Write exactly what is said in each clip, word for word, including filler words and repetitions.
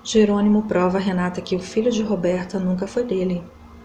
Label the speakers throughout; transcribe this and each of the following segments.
Speaker 1: Jerônimo prova a Renata que o filho de Roberta nunca foi dele.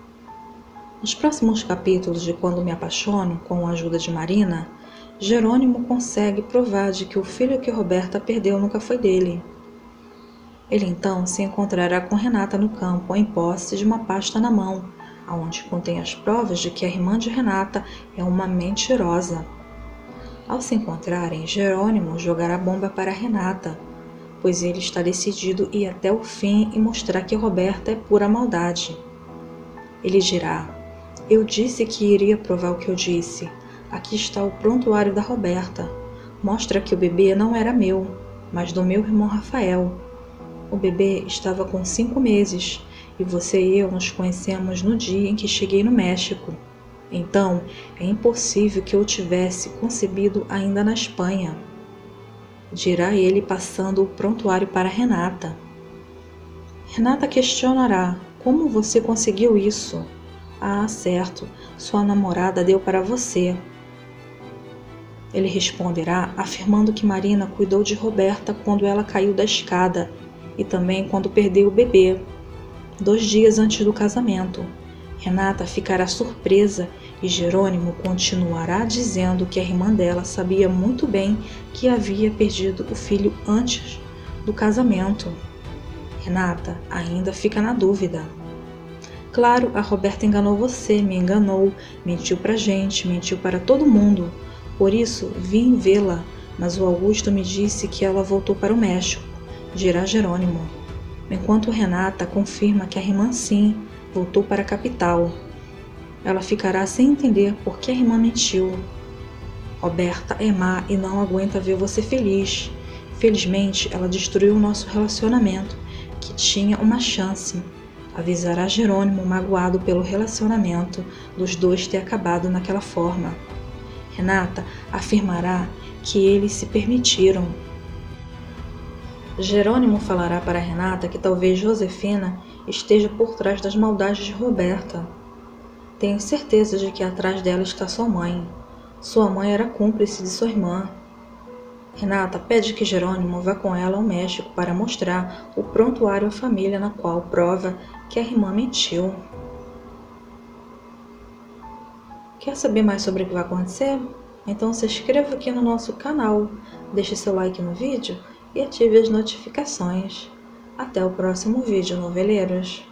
Speaker 1: Nos próximos capítulos de Quando Me Apaixono, com a ajuda de Marina, Jerônimo consegue provar de que o filho que Roberta perdeu nunca foi dele. Ele então se encontrará com Renata no campo, em posse de uma pasta na mão, onde contém as provas de que a irmã de Renata é uma mentirosa. Ao se encontrarem, Jerônimo jogará a bomba para Renata, pois ele está decidido a ir até o fim e mostrar que Roberta é pura maldade. Ele dirá: "Eu disse que iria provar o que eu disse. Aqui está o prontuário da Roberta. Mostra que o bebê não era meu, mas do meu irmão Rafael. O bebê estava com cinco meses e você e eu nos conhecemos no dia em que cheguei no México. Então, é impossível que eu tivesse concebido ainda na Espanha", dirá ele passando o prontuário para Renata. Renata questionará: "Como você conseguiu isso?" "Ah, certo, sua namorada deu para você." Ele responderá afirmando que Marina cuidou de Roberta quando ela caiu da escada e também quando perdeu o bebê, dois dias antes do casamento. Renata ficará surpresa e Jerônimo continuará dizendo que a irmã dela sabia muito bem que havia perdido o filho antes do casamento. Renata ainda fica na dúvida. "Claro, a Roberta enganou você, me enganou, mentiu pra gente, mentiu para todo mundo. Por isso, vim vê-la, mas o Augusto me disse que ela voltou para o México", dirá Jerônimo, enquanto Renata confirma que a irmã sim voltou para a capital. Ela ficará sem entender por que a irmã mentiu. "Roberta é má e não aguenta ver você feliz. Felizmente, ela destruiu o nosso relacionamento, que tinha uma chance", avisará Jerônimo, magoado pelo relacionamento dos dois ter acabado naquela forma. Renata afirmará que eles se permitiram. Jerônimo falará para Renata que talvez Josefina esteja por trás das maldades de Roberta. "Tenho certeza de que atrás dela está sua mãe. Sua mãe era cúmplice de sua irmã." Renata pede que Jerônimo vá com ela ao México para mostrar o prontuário à família, na qual prova que a irmã mentiu. Quer saber mais sobre o que vai acontecer? Então se inscreva aqui no nosso canal, deixe seu like no vídeo e ative as notificações. Até o próximo vídeo, noveleiros!